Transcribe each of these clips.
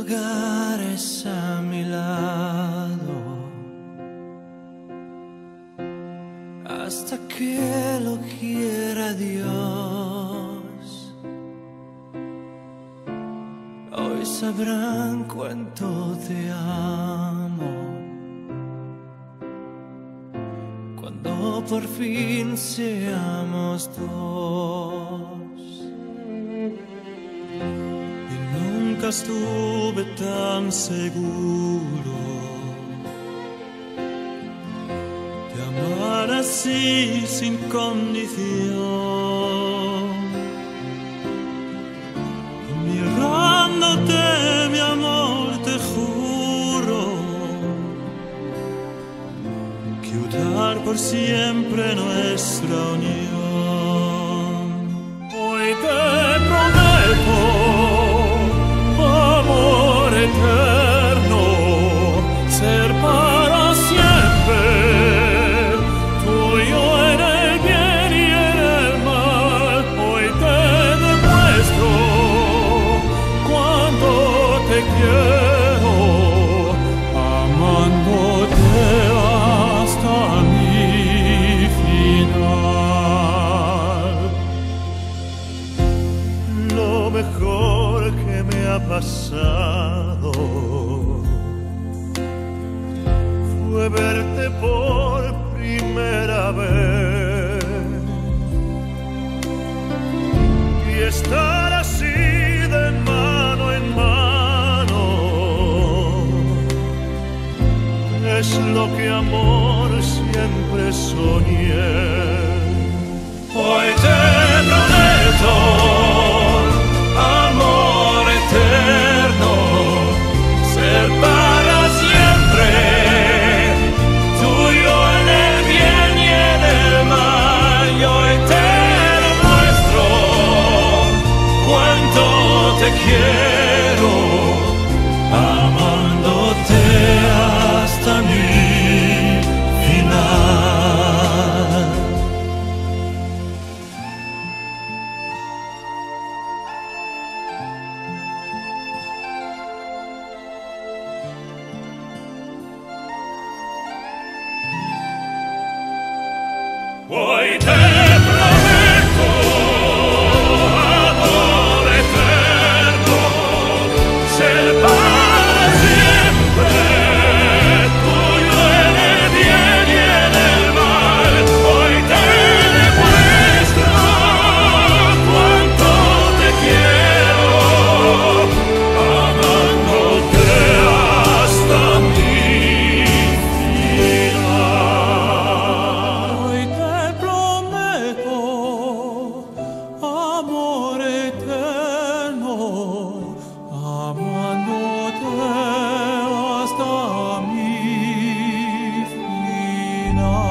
lugares a mi lado hasta que lo quiera Dios. Hoy sabrán cuánto te amo cuando por fin seamos dos. Nunca estuve tan seguro de amar así sin condición. Mirándote, mi amor, te juro que unir por siempre nuestra unión. Hoy te prometo amor eterno, ser para siempre tuyo en el bien y en el mal. Hoy te demuestro cuánto te quiero, amándote hasta mi final. Lo mejor que me ha pasado fue verte por primera vez y estar así de mano en mano. Es lo que amor siempre soñé. Hoy te prometo amor eterno, ser para siempre tuyo en el bien y en el mal. Y hoy te demuestro cuánto te quiero, amándote hasta mi final. Hoy te prometo amor eterno, ser para siempre tuyo en el bien y en el mal. Hoy te demuestro cuánto te quiero, amándote hasta mi final. Hoy te prometo amor eterno, amándote hasta mi final.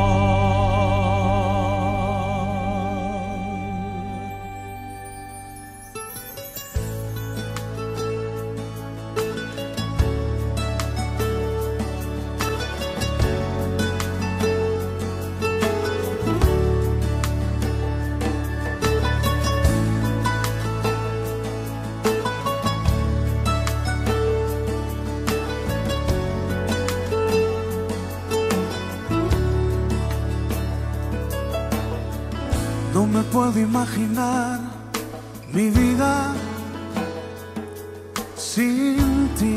No me puedo imaginar mi vida sin ti.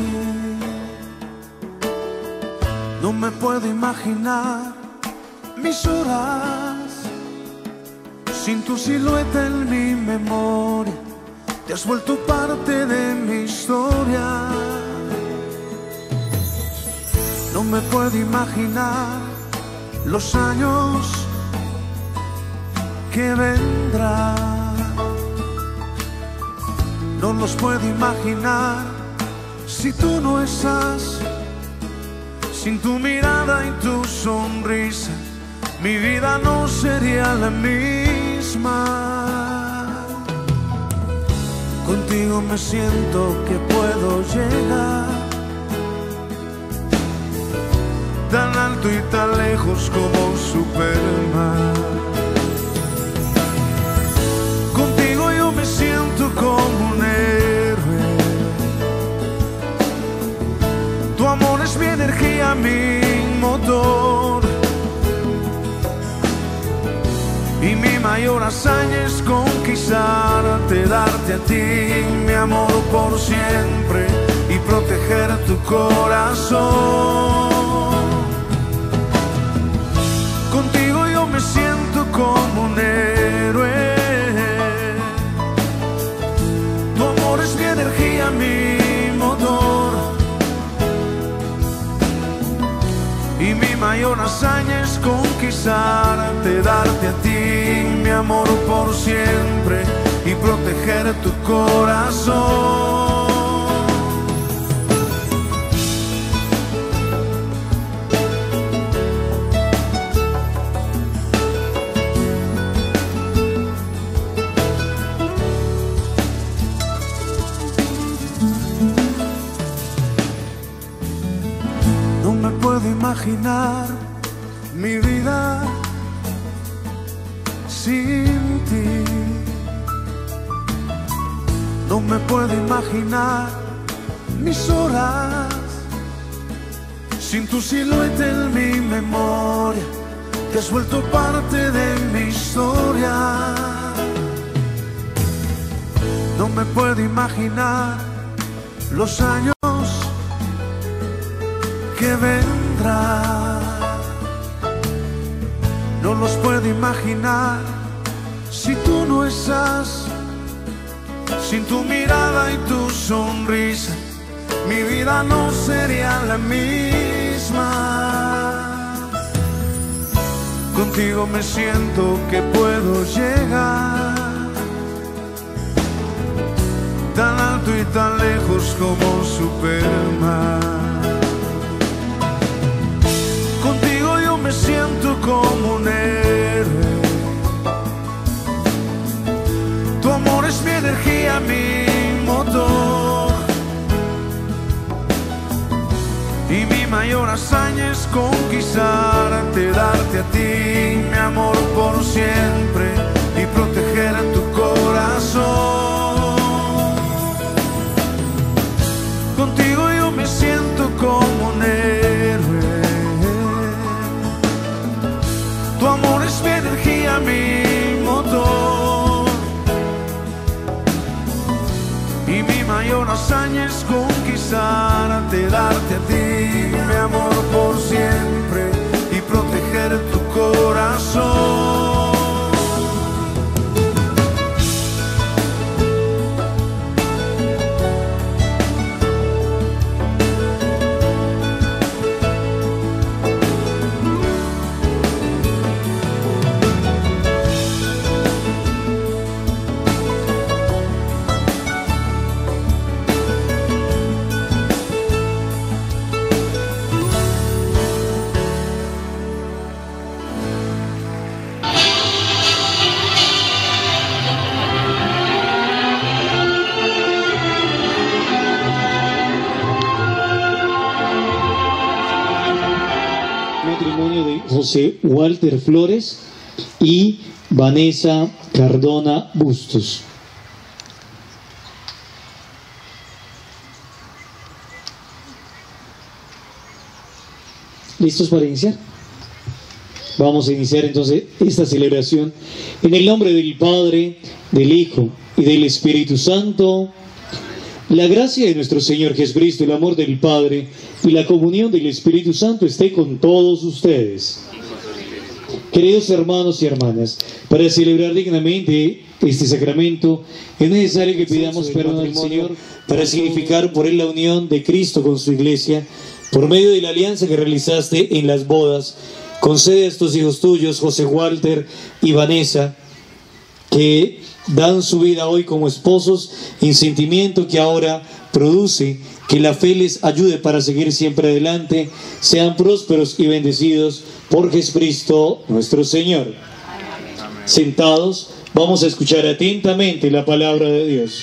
No me puedo imaginar mis horas sin tu silueta en mi memoria. Te has vuelto parte de mi historia. No me puedo imaginar los años que vendrán. No los puedo imaginar si tú no estás. Sin tu mirada y tu sonrisa, mi vida no sería la misma. Contigo me siento que puedo llegar tan alto y tan lejos como Superman. Contigo yo me siento como un héroe motor. Y mi mayor hazaña es conquistarte, darte a ti mi amor por siempre y proteger tu corazón. Contigo yo me siento como un héroe. Tu amor es mi energía, mi motor. Y mi mayor hazaña es conquistarte, darte a ti mi amor por siempre y proteger tu corazón. No me puedo imaginar mi vida sin ti. No me puedo imaginar mis horas sin tu silueta en mi memoria. Te has vuelto parte de mi historia. No me puedo imaginar los años que vendrán. No los puedo imaginar si tú no estás. Sin tu mirada y tu sonrisa, mi vida no sería la misma. Contigo me siento que puedo llegar tan alto y tan lejos como Superman. Contigo yo me siento como un héroe. Tu amor es mi energía, mi motor. Y mi mayor hazaña es conquistarte, darte a ti mi amor por siempre y proteger a tu corazón. Contigo yo me siento como un héroe. Tu amor es mi energía, mi motor. Y mi mayor hazaña es conquistarte, darte a ti mi amor por siempre y proteger tu corazón. José Walter Flores y Vanessa Cardona Bustos. ¿Listos para iniciar? Vamos a iniciar entonces esta celebración en el nombre del Padre, del Hijo y del Espíritu Santo. La gracia de nuestro Señor Jesucristo, el amor del Padre y la comunión del Espíritu Santo esté con todos ustedes. Queridos hermanos y hermanas, para celebrar dignamente este sacramento es necesario que pidamos perdón al Señor para significar por él la unión de Cristo con su Iglesia por medio de la alianza que realizaste en las bodas. Concede a estos hijos tuyos, José Walter y Vanessa, que dan su vida hoy como esposos en sentimiento que ahora produce que la fe les ayude para seguir siempre adelante. Sean prósperos y bendecidos por Jesucristo nuestro Señor. Amén. Sentados, vamos a escuchar atentamente la palabra de Dios.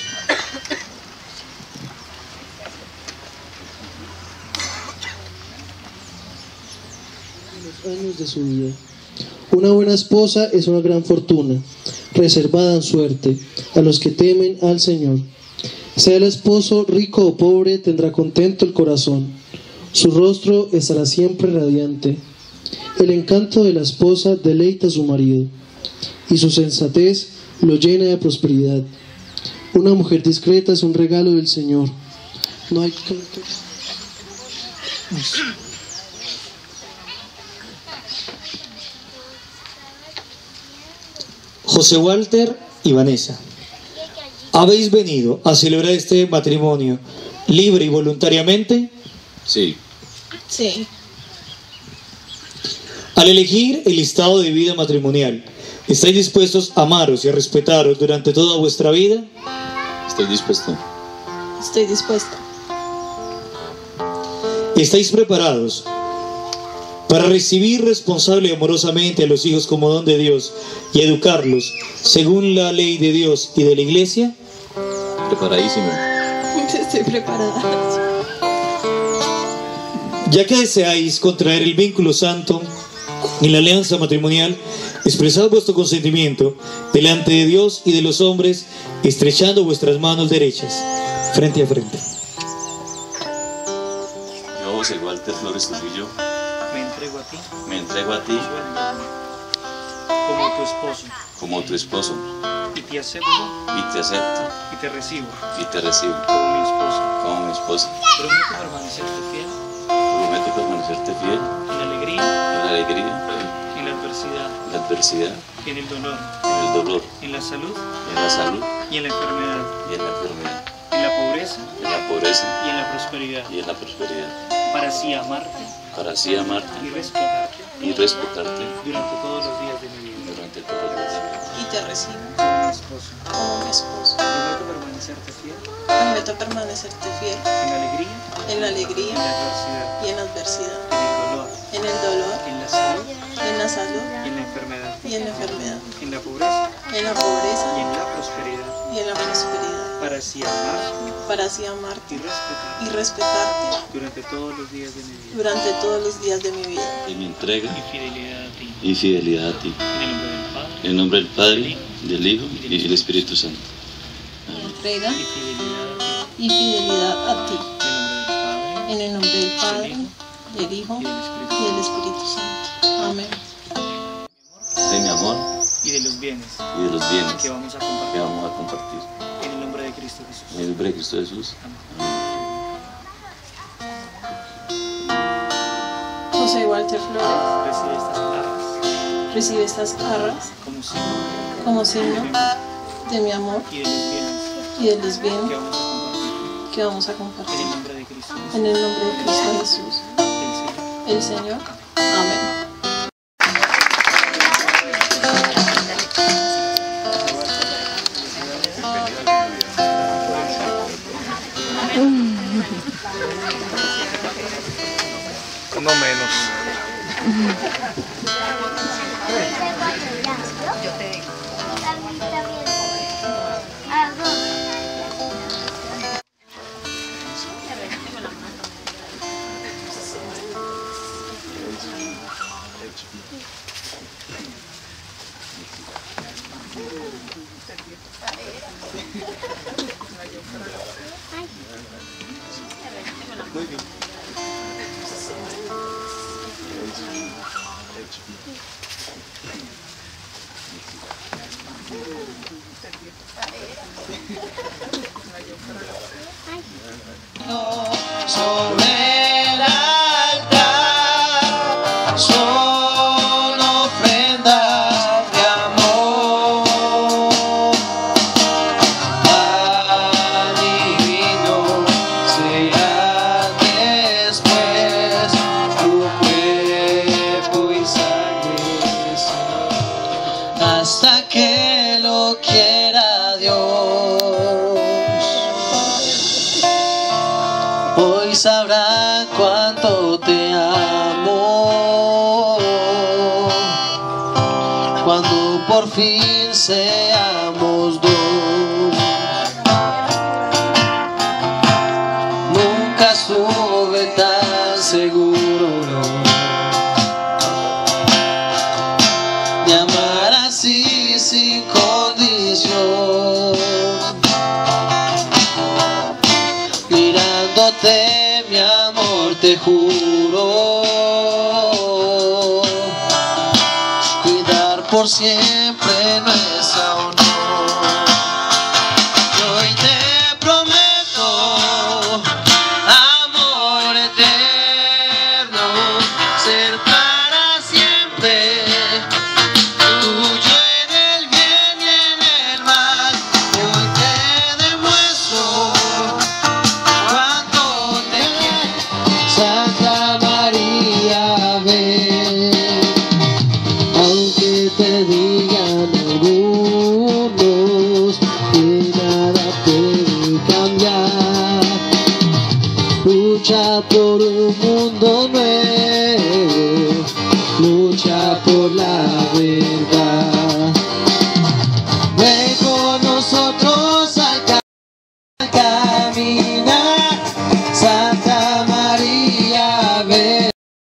Los años de su vida. Una buena esposa es una gran fortuna, reservada en suerte a los que temen al Señor. Sea el esposo rico o pobre, tendrá contento el corazón. Su rostro estará siempre radiante. El encanto de la esposa deleita a su marido, y su sensatez lo llena de prosperidad. Una mujer discreta es un regalo del Señor. No hay que... José Walter y Vanessa, ¿habéis venido a celebrar este matrimonio libre y voluntariamente? Sí. Sí. Al elegir el estado de vida matrimonial, ¿estáis dispuestos a amaros y a respetaros durante toda vuestra vida? Estoy dispuesto. Estoy dispuesta. ¿Estáis preparados para recibir responsable y amorosamente a los hijos como don de Dios y educarlos según la ley de Dios y de la Iglesia? Preparadísimo. Estoy preparada. Ya que deseáis contraer el vínculo santo en la alianza matrimonial, expresad vuestro consentimiento delante de Dios y de los hombres, estrechando vuestras manos derechas, frente a frente. Yo, José Walter Flores Trujillo, Me entrego a ti, me entrego a ti como tu esposo, como tu esposo y te acepto y te acepto y te recibo y te recibo como mi esposa. como mi esposa. Prometo permanecerte fiel Prometo permanecerte fiel en la alegría, en la alegría, en la adversidad, en la adversidad, en el dolor, en el dolor, en la salud en la salud y en la enfermedad, y en la enfermedad, en la pobreza en la pobreza y en la prosperidad, y en la prosperidad, para así amarte para así amarte y respetarte y respetarte durante todos los días de mi vida. durante todos los días de mi vida. Y te recibo Como mi esposo, como mi esposo. prometo permanecerte fiel Prometo permanecerte fiel en la alegría, en la en alegría la adversidad, y en la adversidad, en el dolor, en el dolor, en la salud en la salud y en la enfermedad, y en la enfermedad, en la pobreza en la pobreza y en la prosperidad, y en la prosperidad, para así amarte para así amarte y respetarte y respetarte durante todos los días de mi vida. durante todos los días de mi vida. Y mi entrega Y fidelidad a ti, y fidelidad a ti. en el nombre del Padre, En el nombre del Padre, del Hijo y del Espíritu Santo. Entrega y fidelidad a ti, y fidelidad a ti. en el nombre del Padre, En el nombre del Padre, del Hijo y del y del Espíritu Santo. Amén. De mi amor y de los bienes y de los bienes que vamos a que compartir, vamos a compartir. en el nombre de Cristo Jesús. En el nombre de Cristo Jesús. José Walter Flores Recibe estas arras recibe estas arras como signo como signo de mi amor y de los bienes y de los bienes que vamos a compartir, que vamos a compartir. en el nombre de Cristo Jesús, En el nombre de Cristo Jesús, el Señor. el Señor. Amén. No menos. Muy bien. Sobre el altar son ofrendas de amor, pan y vino serán después tu cuerpo y sangre, hasta que lo quiera Dios. Hoy sabrán cuánto te amo, cuando por fin seamos dos. Nunca estuve tan seguro de amar así sin condición. Mirándote, mi amor, te juro por siempre nuestra unión. Y hoy te prometo amor eterno, ser para siempre tuyo en el bien y en el mal. Hoy te demuestro cuánto te quiero. Santa María, ven, aunque te digan algunos que nada puede cambiar, lucha por un mundo nuevo, lucha por la verdad. Ven con nosotros al caminar, Santa María, ven.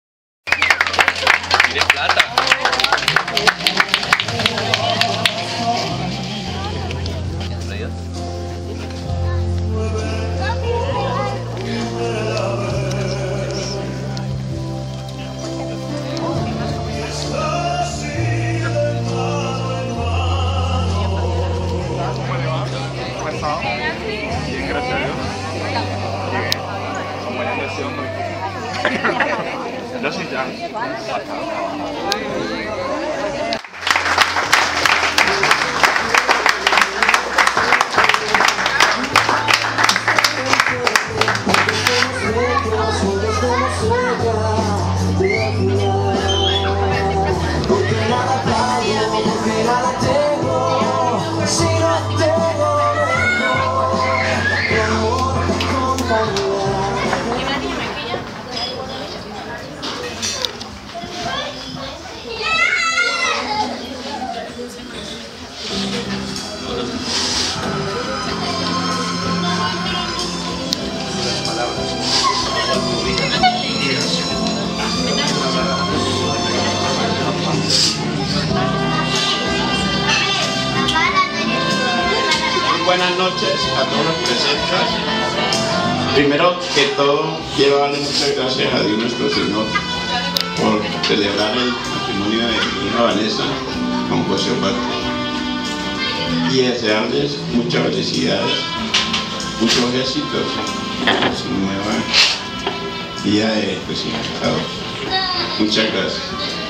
Buenas noches a todos los presentes. Primero que todo, quiero darle muchas gracias a Dios nuestro Señor por celebrar el matrimonio de mi hija Vanessa con José Osvaldo y desearles muchas felicidades, muchos éxitos en su nueva vida de recién casados. Muchas gracias.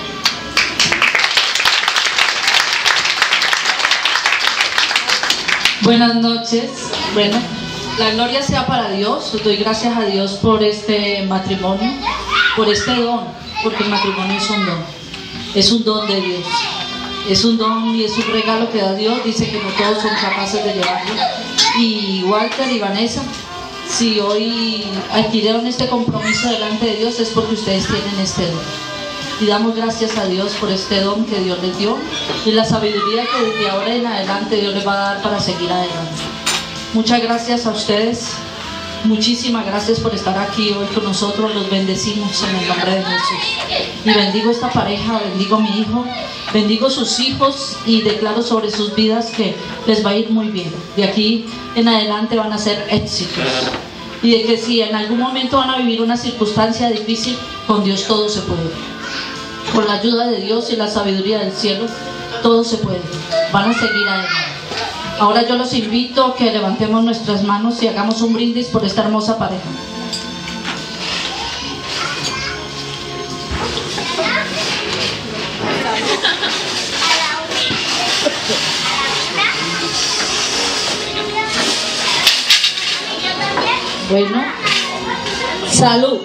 Buenas noches. Bueno, la gloria sea para Dios. Doy gracias a Dios por este matrimonio, por este don, porque el matrimonio es un don. Es un don de Dios. Es un don y es un regalo que da Dios. Dice que no todos son capaces de llevarlo. Y Walter y Vanessa, si hoy adquirieron este compromiso delante de Dios, es porque ustedes tienen este don. Y damos gracias a Dios por este don que Dios les dio y la sabiduría que desde ahora en adelante Dios les va a dar para seguir adelante. Muchas gracias a ustedes, muchísimas gracias por estar aquí hoy con nosotros. Los bendecimos en el nombre de Jesús. Y bendigo esta pareja, bendigo a mi hijo, bendigo sus hijos y declaro sobre sus vidas que les va a ir muy bien. De aquí en adelante van a ser éxitos. Y de que si en algún momento van a vivir una circunstancia difícil, con Dios todo se puede. Con la ayuda de Dios y la sabiduría del cielo, todo se puede. Van a seguir adelante. Ahora yo los invito a que levantemos nuestras manos y hagamos un brindis por esta hermosa pareja. Bueno, salud.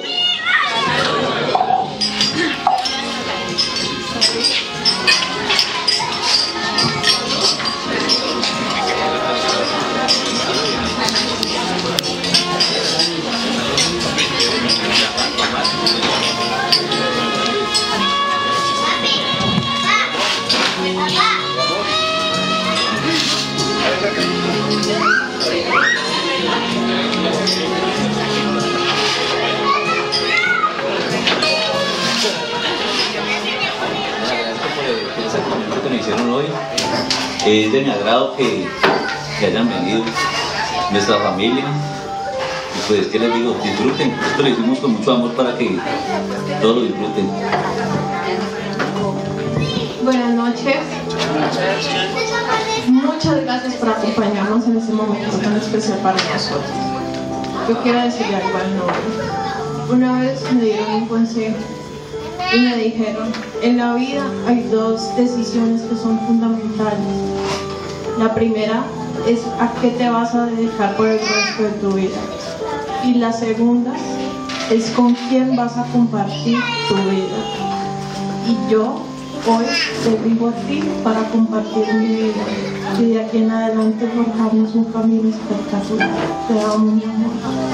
Es de mi agrado que hayan venido nuestra familia y pues que les digo, disfruten. Esto lo hicimos con mucho amor para que todos lo disfruten. Buenas noches. Muchas gracias por acompañarnos en este momento tan especial para nosotros. Yo quiero decirle algo al novio. Una vez me dieron un consejo y me dijeron, en la vida hay dos decisiones que son fundamentales. La primera es a qué te vas a dedicar por el resto de tu vida. Y la segunda es con quién vas a compartir tu vida. Y yo hoy te digo a ti para compartir mi vida. Y de aquí en adelante forjamos un camino espectacular. Te amo, mi amor.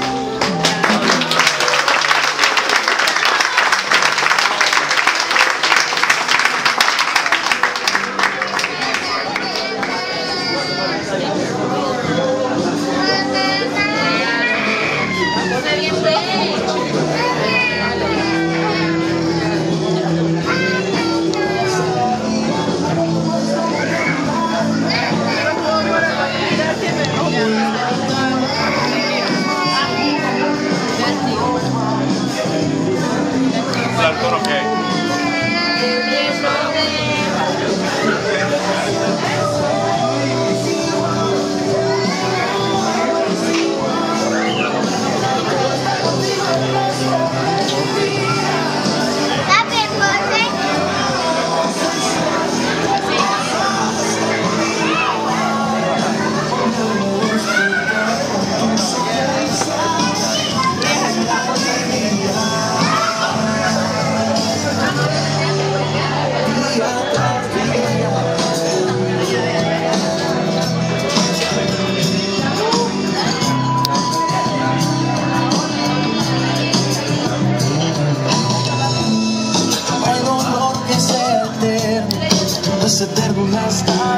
Es eterno, hasta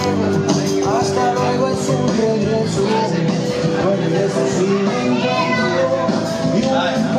luego es un regreso sin engaño y un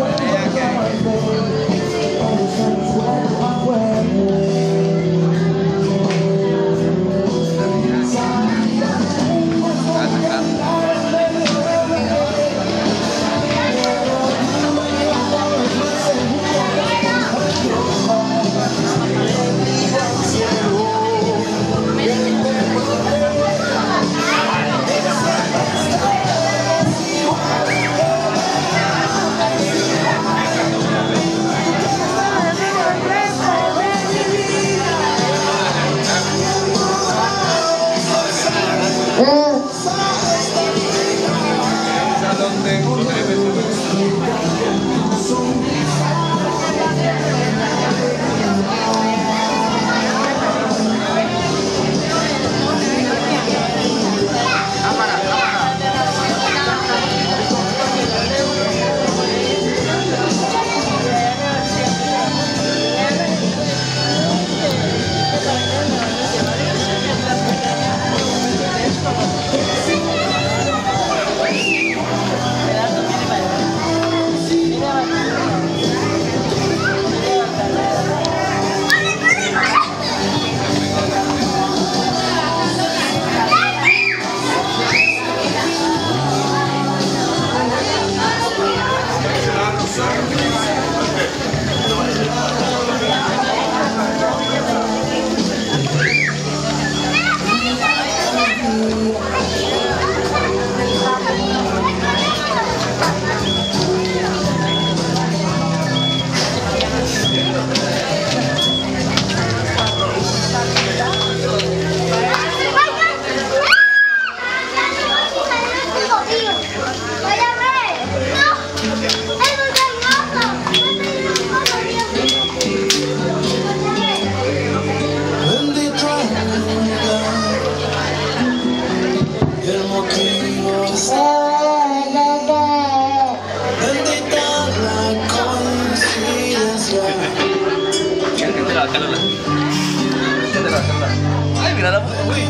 Ay, mira la puta, güey.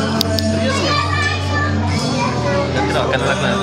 Ya te la bacana la clave.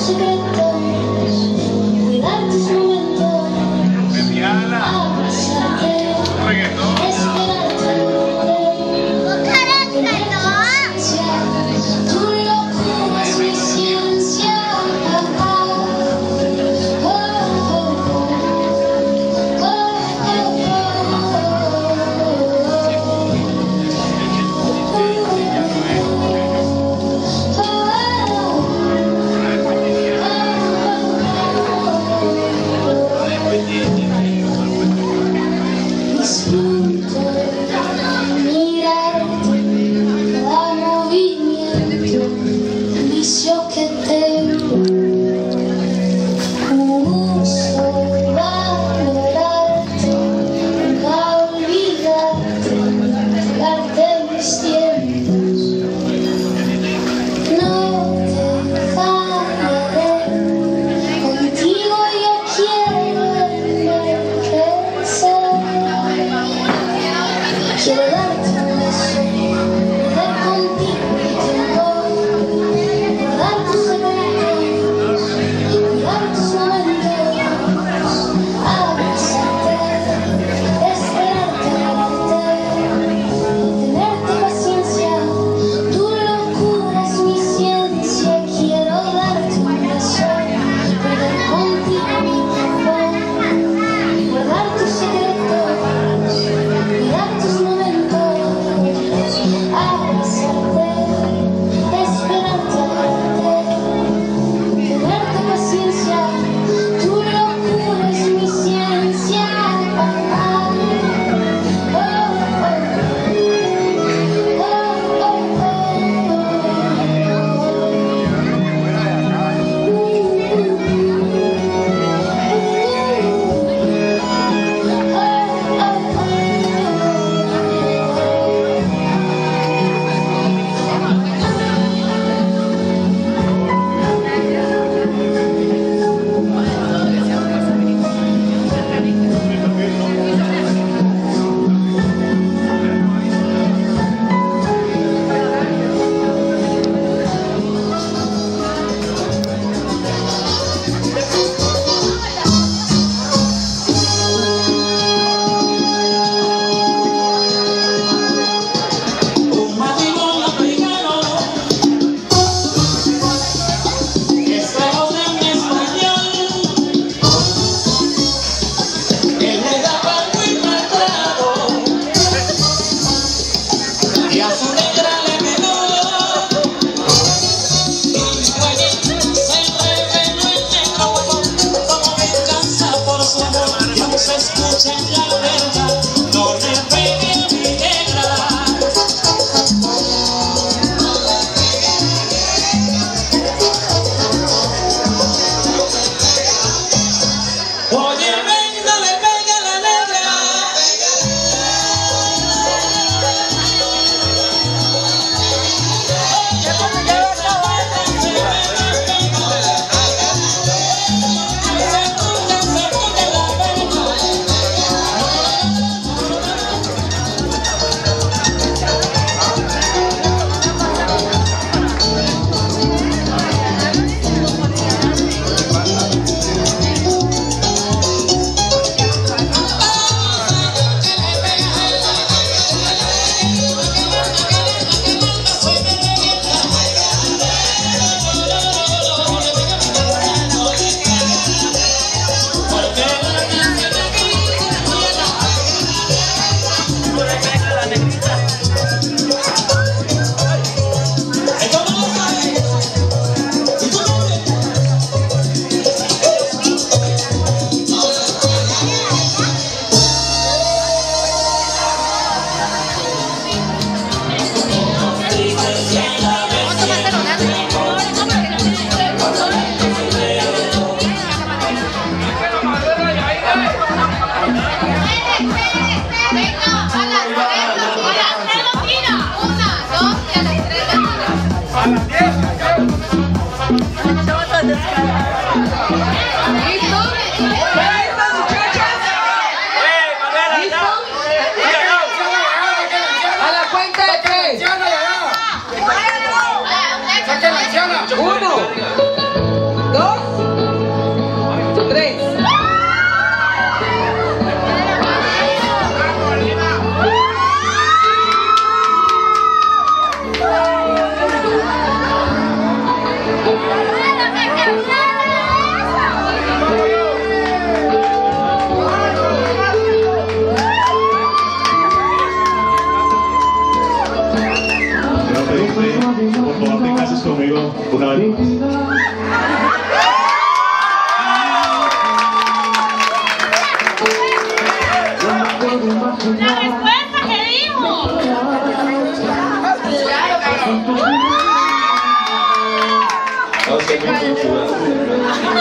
1, 2.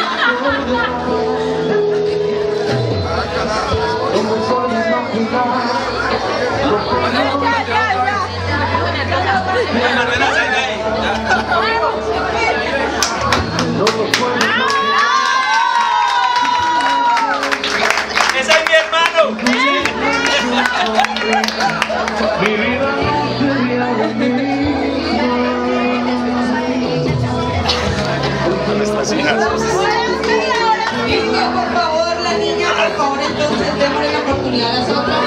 ¡Ese es mi hermano! Mi vida sería lo Nuestras hijas. Por favor, la niña, por favor, entonces démosle la oportunidad a las otras.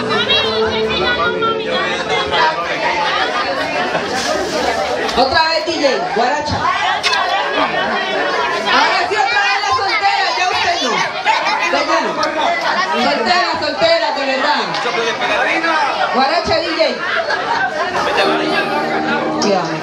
Otra vez, DJ, guaracha. Ahora sí, otra vez la soltera, ya usted no. Soltera, de verdad. Guaracha, DJ. Cuidado.